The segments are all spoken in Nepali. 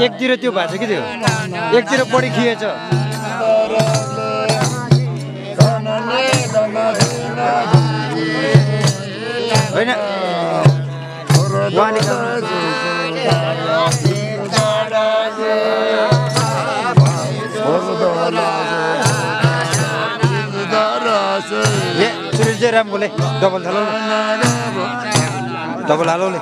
1-0 त्यो भएको छ कि त्यो 1-0 बढी खिएछ होइन सुनिल चाहिँ राम बोले डबल हालौले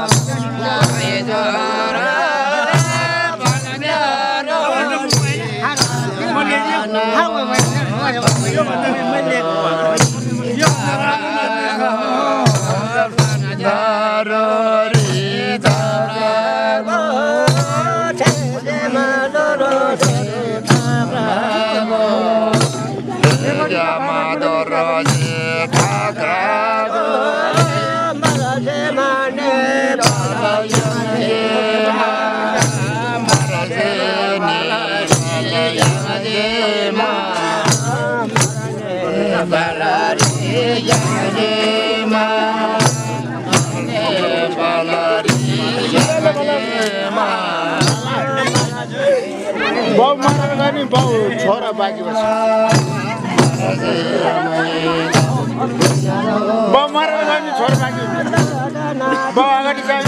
बाउ मरेर गयो नि बाउ छोरा बाँकी बस्छ बाउ मरेर गयो नि छोरा बाँकी बाउ अगाडि गयो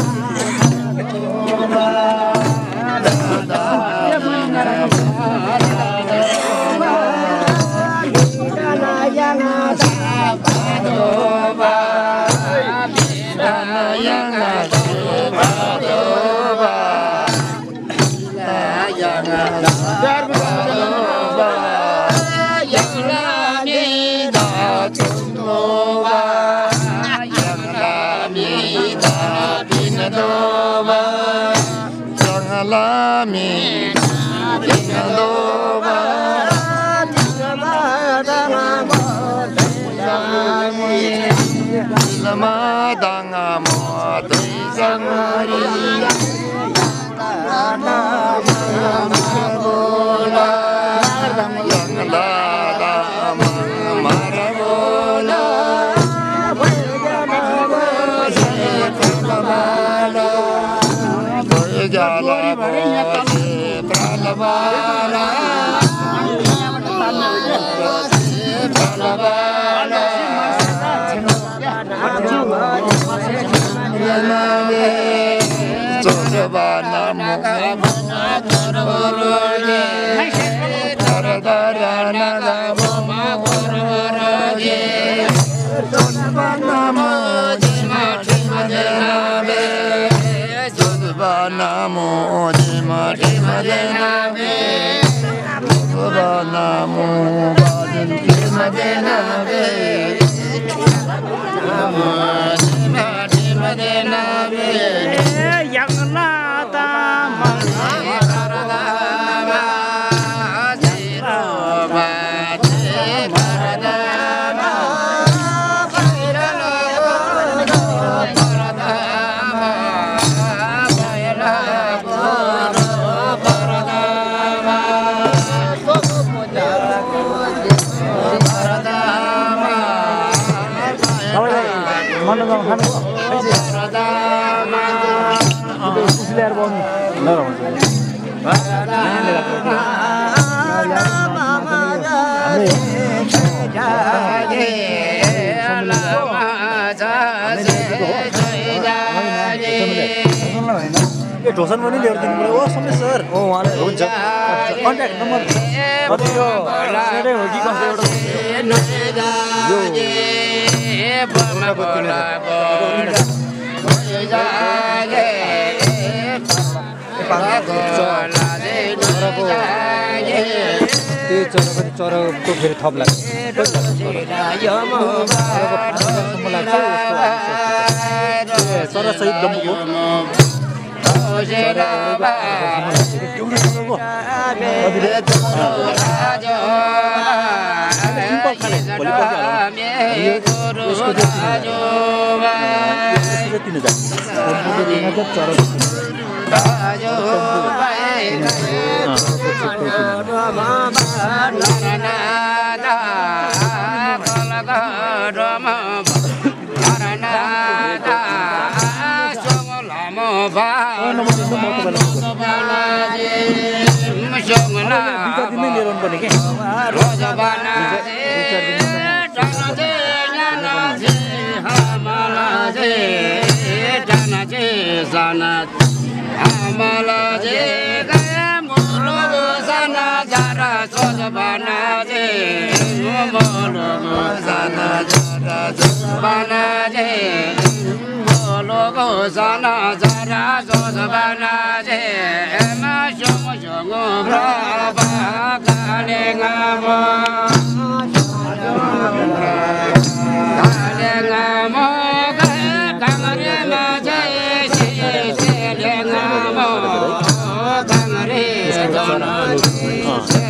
ढोसन पनि ल्याएर दिनु पर्यो ओ समेश सर ओ उहाँले हुन्छ कन्ट्याक्ट नम्बर कति हो सेटै हो कि कसै त्यो चराको फेरि थप लाग्छ चरासहित डम्बुको ba logo sana zara zozabana je ema shongo shongo brava kalengamo kalengamo kamare ma je selengamo kamare dona